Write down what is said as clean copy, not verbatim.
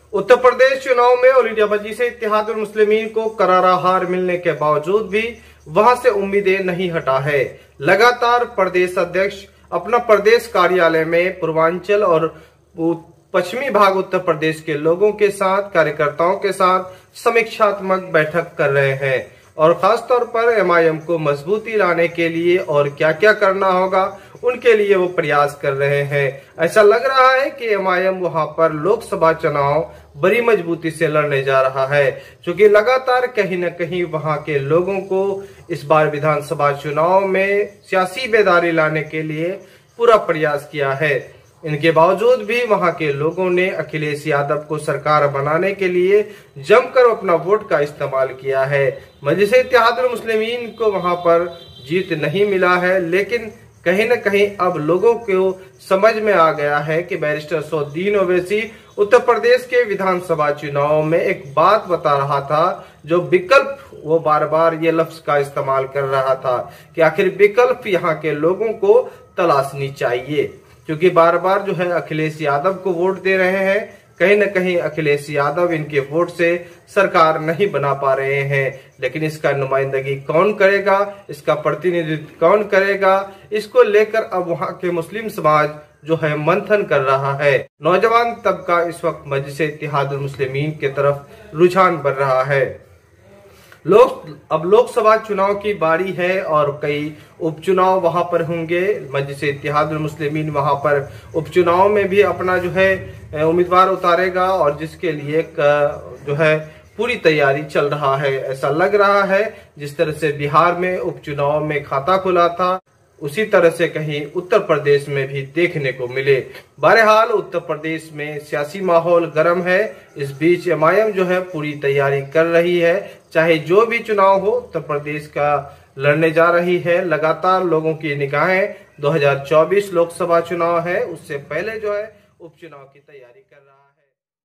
उत्तर प्रदेश चुनाव में all India Majlis Ittehadul Muslimeen को करारा हार मिलने के बावजूद भी वहां से उम्मीदें नहीं हटा है। लगातार प्रदेश अध्यक्ष अपना प्रदेश कार्यालय में पूर्वांचल और पश्चिमी भाग उत्तर प्रदेश के लोगों के साथ, कार्यकर्ताओं के साथ समीक्षात्मक बैठक कर रहे हैं और खासतौर पर एमआईएम को मजबूती लाने के लिए और क्या क्या करना होगा उनके लिए वो प्रयास कर रहे हैं। ऐसा लग रहा है कि एमआईएम वहां पर लोकसभा चुनाव बड़ी मजबूती से लड़ने जा रहा है, क्योंकि लगातार कहीं न कहीं वहां के लोगों को इस बार विधानसभा चुनाव में सियासी बेदारी लाने के लिए पूरा प्रयास किया है। इनके बावजूद भी वहां के लोगों ने अखिलेश यादव को सरकार बनाने के लिए जमकर अपना वोट का इस्तेमाल किया है। मजलिस इत्तेहादुल मुस्लिमीन को वहां पर जीत नहीं मिला है, लेकिन कहीं न कहीं अब लोगों को समझ में आ गया है कि बैरिस्टर सौद्दीन ओवैसी उत्तर प्रदेश के विधानसभा चुनाव में एक बात बता रहा था, जो विकल्प, वो बार बार ये लफ्ज का इस्तेमाल कर रहा था कि आखिर विकल्प यहाँ के लोगों को तलाशनी चाहिए, क्योंकि बार बार जो है अखिलेश यादव को वोट दे रहे हैं। कहीं न कहीं अखिलेश यादव इनके वोट से सरकार नहीं बना पा रहे हैं, लेकिन इसका नुमाइंदगी कौन करेगा, इसका प्रतिनिधित्व कौन करेगा, इसको लेकर अब वहां के मुस्लिम समाज जो है मंथन कर रहा है। नौजवान तबका इस वक्त मजलिस इत्तेहादुल मुस्लिमीन की तरफ रुझान बढ़ रहा है। अब लोकसभा चुनाव की बारी है और कई उपचुनाव वहां पर होंगे। मजलिस इत्तेहादुल मुस्लिमीन वहां पर उपचुनाव में भी अपना जो है उम्मीदवार उतारेगा और जिसके लिए जो है पूरी तैयारी चल रहा है। ऐसा लग रहा है जिस तरह से बिहार में उपचुनाव में खाता खुला था, उसी तरह से कहीं उत्तर प्रदेश में भी देखने को मिले। बहरहाल उत्तर प्रदेश में सियासी माहौल गर्म है। इस बीच एमआईएम जो है पूरी तैयारी कर रही है, चाहे जो भी चुनाव हो उत्तर प्रदेश का लड़ने जा रही है। लगातार लोगों की निगाहें 2024 लोकसभा चुनाव है, उससे पहले जो है उपचुनाव की तैयारी कर रहा है।